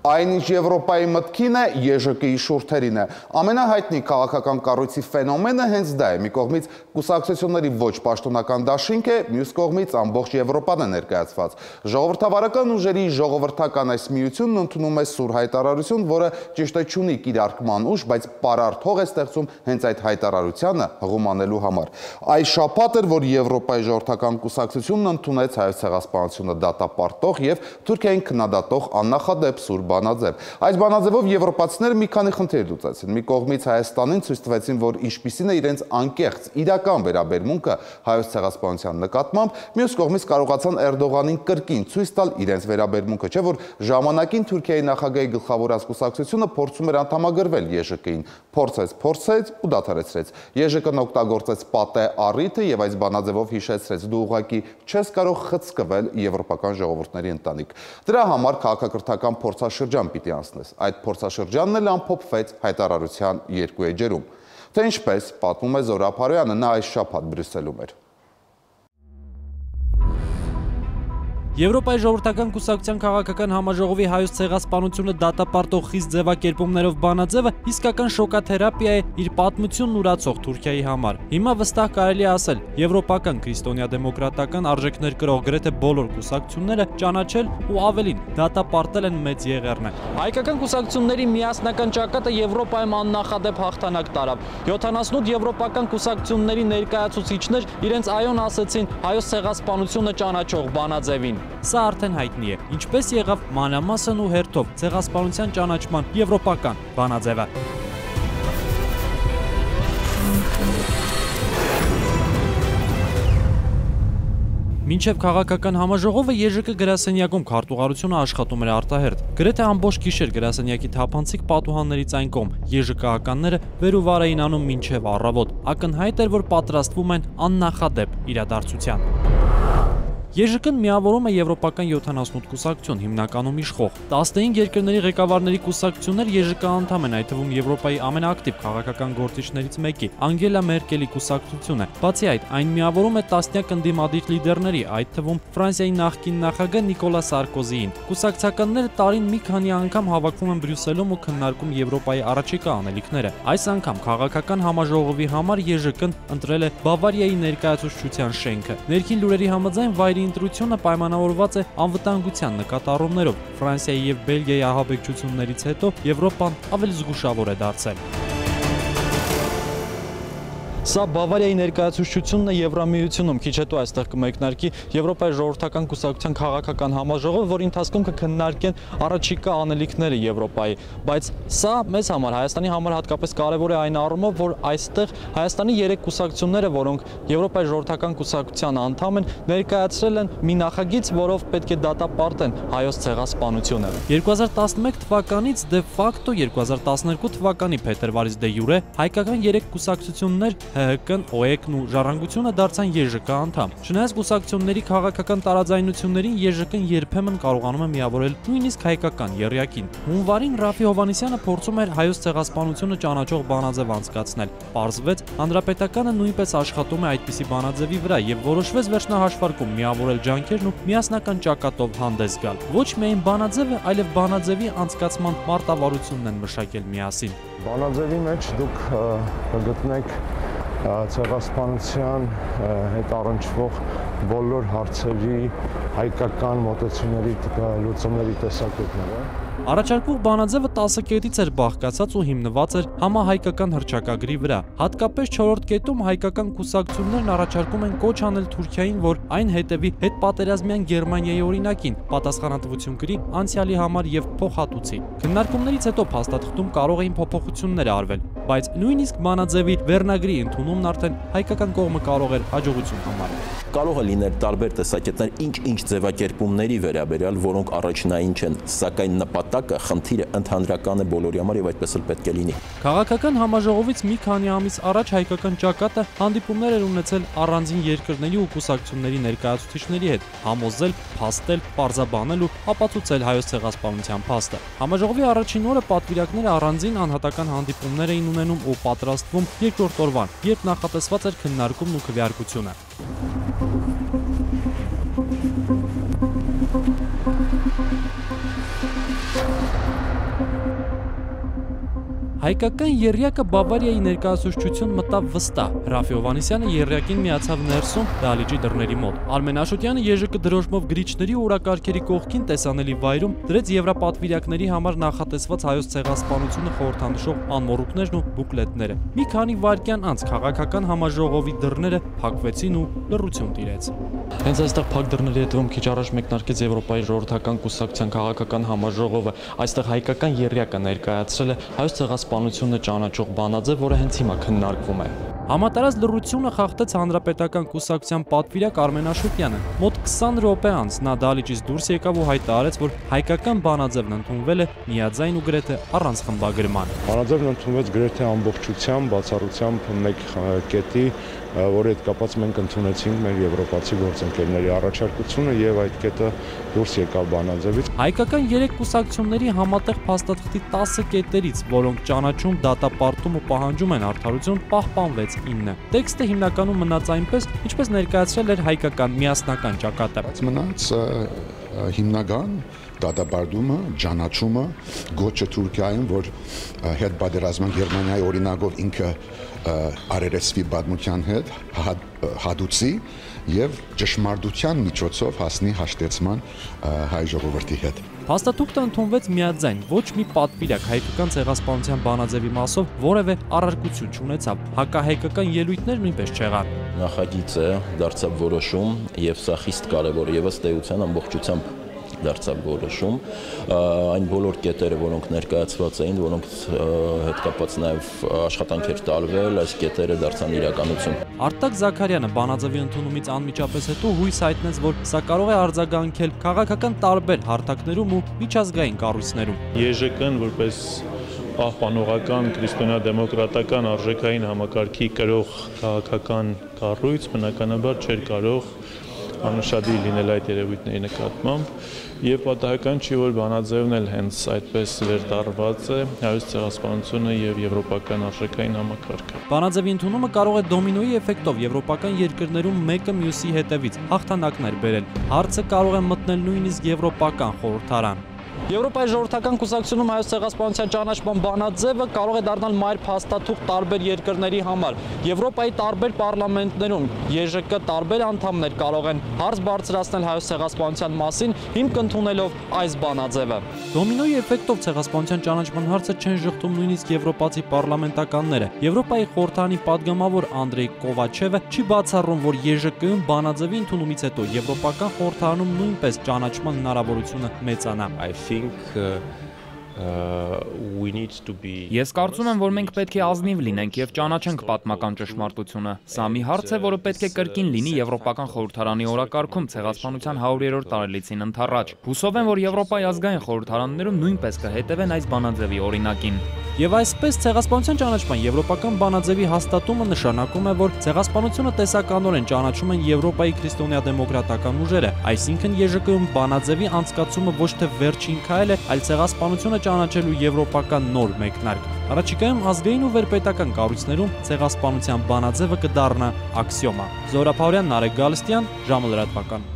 Այնինչ Եվրոպայի մտքին է, ԵԺԿ-ի շուրթերին է։ Ամենահայտնի քաղաքական կառույցի ֆենոմենը հենց դա է։ Մի կողմից կուսակցությունների ոչ պաշտոնական դաշինք է, մյուս կողմից ամբողջ Եվրոպան է ներկայացված։ Ժողովրդավարական ուժերի ժողովրդական այս միությունն ընդունում է սուր հայտարարություն, որը ճիշտ է չունի կիրարկման ուժ, բայց պարարտ հող է ստեղծում հենց այդ հայտարարությանը հղում անելու համար։ Այս շաբաթ էր, որ Եվրոպայի ժողովրդական կուսակցությունն ընդունեց Հայոց ցեղասպանությունը դատապարտող եւ Թուրքիային քննադատող աննախադեպ սուր բանաձև։ Այս բանաձևով եվրոպացիները մի քանի խնդիր լուծեցին։ Մի կողմից Հայաստանին ցույց տվեցին, որ ինչպիսին է իրենց անկեղծ իրական վերաբերմունքը Հայոց ցեղասպանության նկատմամբ, մյուս կողմից կարողացան Էրդողանին կրկին ցույց տալ իրենց վերաբերմունքը, չէ՞ որ ժամանակին Թուրքիայի նախագահի գլխավորած կուսակցությունը փորձում էր անդամագրվել ԵԺԿ-ին, փորձեց ու դադարեցրեց։ ԵԺԿ-ն օգտագործեց պատե առիթը եւ այս բանաձևով հիշեցրեց՝ դու ուղղակի չես կարող խցկվել եվրոպական ժողովուրդների ընտանիք։ Դրա համար քաղաքակրթական փորձաշրջան պիտի անցնես։ Այդ փորձաշրջանն էլ ամփոփվեց հայտարարության երկու էջերում։ Թե ինչպես, պատմում է Զորա Փարոյանը, նա այս շաբաթ Բրյուսելում էր։ Եվրոպայի ժողովրդական կուսակցության քաղաքական համաժողովի Հայոց ցեղասպանությունը դատապարտող խիստ ձևակերպումներով բանաձևը իսկական շոկաթերապիա է իր պատմությունն ուրացող Թուրքիայի համար։ Հիմա վստահ կարելի է ասել, եվրոպական քրիստոնյա-դեմոկրատական արժեքներ կրող գրեթե բոլոր կուսակցությունները ճանաչել ու ավելին դատապարտել են մեծ եղեռնը։ Հայկական կուսակցությունների միասնական ճակատը Եվրոպայում աննախադեպ հաղթանակ տարավ։ 78 եվրոպական կուսակցությունների ներկայացուցիչներ իրենց այոն ասեցին Հայոց ցեղասպանությունը ճանաչող բանաձևին։ Սա արդեն հայտնի է, ինչպես եղավ մանրամասն ու հերթով ցեղասպանության ճանաչման եվրոպական բանաձևը։ Մինչև քաղաքական համաժողովը ԵԺԿ գրասենյակում քարտուղարությունը աշխատում էր արտահերթ։ Գրեթե ամբողջ գիշեր գրասենյակի թափանցիկ պատուհաններից այն կողմ ԵԺԿ-ականները վեր ու վար էին անում մինչև առավոտ։ Ակնհայտ էր, որ պատրաստվում են աննախադեպ իրադարձության։ ԵԺԿ-ն միավորում է եվրոպական 78 կուսակցություն, հիմնականում իշխող։ 15 երկրների ղեկավարների կուսակցություններ ԵԺԿ անդամ են, այդ թվում Եվրոպայի ամենաակտիվ քաղաքական գործիչներից մեկի Անգելա Մերկելի կուսակցությունը։ Բացի այդ, այն միավորում է տասնյակ ընդդիմադիր լիդերների, այդ թվում Ֆրանսիայի նախկին նախագահ Նիկոլա Սարկոզիին։ Կուսակցականները տարին մի քանի անգամ հավաքվում են Բրյուսելում ու քննարկում Եվրոպայի առաջիկա անելիքները։ Այս անգամ քաղաքական համաժողովի համար ԵԺԿ-ն ընտրել է Բավարիայի ներկայացուցչության շենքը։ Ներքին լուրերի համաձայն վայրի ընտրությունը պայմանավորված է անվտանգության նկատառումներով։ Ֆրանսիայի եւ Բելգիայի ահաբեկչություններից հետո Եվրոպան ավելի զգուշավոր է դարձել։ Սա Բավարիայի ներկայացուցչությունն է Եվրամիությունում, քիչ հետո այստեղ կմեկնարկի Եվրոպայի ժողովրդական կուսակցության քաղաքական համաժողովը, որի ընթացքում կքննարկեն առաջիկա անելիքները Եվրոպայի։ Բայց սա մեզ համար, Հայաստանի համար հատկապես կարևոր է այն առումով, որ այստեղ Հայաստանի 3 կուսակցությունները, որոնք Եվրոպայի ժողովրդական կուսակցության անդամ են, ներկայացրել են մի նախագիծ, որով պետք է դատապարտեն Հայոց ցեղասպանությունը։ 2011 թվականից դե ֆակտո 2012 թվականի փետրվարից դե յուրե հայկական 3 կուսակցություններ ՀՀԿ-ն, ՕԵԿ-ն ու Ժառանգությունը դարձան ԵԺԿ անդամ։ Չնայած կուսակցությունների քաղաքական տարաձայնություններին ԵԺԿ-ն երբեմն կարողանում է միավորել նույնիսկ հայկական եռյակին։ Հունվարին Ռաֆի Հովհաննիսյանը փորձում էր Հայոց ցեղասպանությունը ճանաչող բանաձև անցկացնել։ Պարզվեց, Հանրապետականը նույնպես աշխատում է այդպիսի բանաձևի վրա եւ որոշվեց վերջնահաշվարկում միավորել ջանքերն ու միասնական ճակատով հանդես գալ։ Ոչ միայն բանաձևը, այլև բանաձևի անցկացման մարտավարությունն են մշակել միասին։ Բանաձևի մեջ դուք կգտնեք ցեղասպանության հետ առնչվող բոլոր հարցերի հայկական մոտեցումների լուծումների տեսակետները։ Առաջարկվող բանաձևը 10 կետից էր բաղկացած ու հիմնված էր համահայկական հռչակագրի վրա։ Հատկապես 4-րդ կետում հայկական կուսակցություններն առաջարկում են կոչ անել Թուրքիային, որ այն հետևի հետպատերազմյան Գերմանիայի օրինակին, պատասխանատվություն կրի անցյալի համար եւ փոխհատուցի։ Քննարկումներից հետո փաստաթղթում կարող էին փոփոխություններ արվել, բայց նույնիսկ բանաձևի վերնագրի ընդունումն արդեն հայկական կողմը կարող էր հաջողություն համարել։ Կարող է լինել տարբեր տեսակետներ ինչ-ինչ ձևակերպումների վերաբերյալ, որոնք առաջնային չեն, սակայն նպատակը, խնդիրը ընդհանրական է բոլորի համար եւ այդպես էլ պետք է լինի։ Քաղաքական համաժողովից մի քանի ամիս առաջ հայկական ճակատը հանդիպումներ էր ունեցել առանձին երկրների ու կուսակցությունների ներկայացուցիչների հետ, համոզել, փաստել, պարզաբանել ու ապացուցել Հայոց ցեղասպանության փաստը։ Համաժողովի առաջին օրը պատվիրակները առանձին անհատական հանդիպումներ էին ունենում ու պատրաստվում երկրորդ օրվան, երբ նախատեսված էր քննարկումն ու քվեարկությունը։ Հայկական եռյակը Բավարիայի ներկայացուցչություն մտավ վստահ։ Ռաֆի Հովհաննիսյանը եռյակին միացավ ներսում Դալիճի դռների մոտ։ Արմեն Աշոտյանը ԵԺԿ դրոշմով գրիչների ու օրակարգերի կողքին տեսանելի վայրում դրեց եվրապատվիրակների համար նախատեսված հայոց ցեղասպանությունը խորհրդանշող անմոռուկներն ու բուկլետները։ Մի քանի վայրկյան անց քաղաքական համաժողովի դռները փակվեցին ու լռություն տիրեց։ Հենց այստեղ փակ դռների հետևում քիչ առաջ մեկնարկեց Եվրոպայի ժողովրդական կուսակցության քաղաքական համաժողովը։ Այստեղ հայկական եռյակը ներկայացրել է հայոց ցեղասպանությունը ճանաչող բանաձև, որը հենց հիմա քննարկվում է։ Համատարած լռությունը խախտեց հանրապետական կուսակցության պատվիրակ Արմեն Աշոտյանը։ Մոտ 20 րոպե անց նա Դալիճից դուրս եկավ ու հայտարարեց, որ հայկական բանաձևն ընդունվել է միաձայն ու գրեթե առանց խմբագրման։ Բանաձևն ընդունվեց գրեթե ամբողջությամբ, բացառությամբ մեկ կետի, որի հետ կապված մենք ընդունեցինք մեր եվրոպացի գործընկերների առաջարկությունը եւ այդ կետը դուրս եկավ բանաձևից։ Հայկական 3 կուսակցությունների համատեղ փաստաթղթի 10 կետերից, որոնք ճանաչում, դատապարտում ու պահանջում են արդարություն, պահպանվեց 9։ Տեքստը հիմնականում մնաց այնպես, ինչպես ներկայացրել էր հայկական միասնական ճակատը։ Մնաց հիմնական դատապարտումը, ճանաչումը, գոչը Թուրքիայում, որ հետբادرազման Գերմանիայի օրինակով ինքը արերեսվի բادմության հետ հադուցի եւ ճշմարտության միջոցով հասնի հաշտեցման հայ ժողովրդի հետ։ Փաստաթուղթը ընդունվեց միաձայն, ոչ մի պատվիրակ հայկական ցեղասպանության բանաձևի մասով որևէ առարկություն չունեցավ։ Հակահայկական ելույթներ նույնպես չեղան։ Նախագիծը դարձավ որոշում եւ սա խիստ կարեւոր է եւ ըստ էության ամբողջությամբ դարձավ որոշում, այն բոլոր կետերը, որոնք ներկայացված էին, որոնք հետ կապված նաև աշխատանքեր տարվել, այս կետերը դարձան իրականություն։ Արտակ Զաքարյանը բանաձևի ընդունումից անմիջապես հետո հույս հայտնեց, որ սա կարող է արձագանքել քաղաքական տարբեր հարթակներում ու միջազգային կառույցներում։ ԵԺԿ-ն որպես պահպանողական քրիստոնեա-դեմոկրատական արժեքային համակարգի կրող քաղաքական կառույց բնականաբար չէր կարող անուշադիր լինել այդ երևույթների նկատմամբ եւ պատահական չի, որ բանաձևն էլ հենց այդպես վերտարված է հայոց ցեղասպանությունը եւ եվրոպական արժեքային համակարգը։ Բանաձևի ընդունումը կարող է դոմինոյի էֆեկտով եվրոպական երկրներում մեկը մյուսի հետևից հաղթանակներ բերել։ Հարցը կարող է մտնել նույնիսկ եվրոպական խորհրդարան։ Եվրոպայի ժողովրդական կուսակցությունում հայոց ցեղասպանության ճանաչման բանաձևը կարող է դառնալ մայր փաստաթուղթ տարբեր երկրների համար։ Եվրոպայի տարբեր պարլամենտներում ԵԺԿ տարբեր անդամներ կարող են հարց բարձրացնել հայոց ցեղասպանության մասին, հիմք ընդունելով այս բանաձևը։ Դոմինոյի էֆեկտով ցեղասպանության ճանաչման հարցը չեն շղթում նույնիսկ եվրոպացի պարլամենտականները։ Եվրոպայի խորհրդարանի падգամավոր Անդրեյ Կովաչևը չի բացառում, որ ԵԺԿ-ում բանաձևի ընդունումից հետո եվրոպական խորհրդարանում նույնպես ճանաչման հնարավորությունը մեծանա։ Ես կարծում եմ, որ մենք պետք է ազնիվ լինենք եւ ճանաչենք պատմական ճշմարտությունը։ Սա մի հարց է, որը պետք է կրկին լինի Եվրոպական խորհրդարանի օրակարգում ցեղասպանության 100-րդ տարելիցին ընդառաջ։ Հուսով եմ, որ Եվրոպայի ազգային խորհրդարաններում նույնպես կհետևեն այս բանաձևի օրինակին։ Եվ այսպես ցեղասպանության ճանաչման եվրոպական բանաձևի հաստատումը նշանակում է, որ ցեղասպանությունը տեսականորեն ճանաչում են Եվրոպայի քրիստոնեա-դեմոկրատական ուժերը, այսինքն ԵԺԿ-ում բանաձևի անցկացումը ոչ թե վերջին քայլ է, այլ ցեղասպանությունը ճանաչելու եվրոպական նոր մեկնարկ։ Առաջիկայում ազգային ու վերպետական կառույցներում ցեղասպանության բանաձևը կդառնա աքսիոմա։ Զոհրաբ Հարոյան, Նարեկ Գալստյան, ժամը լրատվական։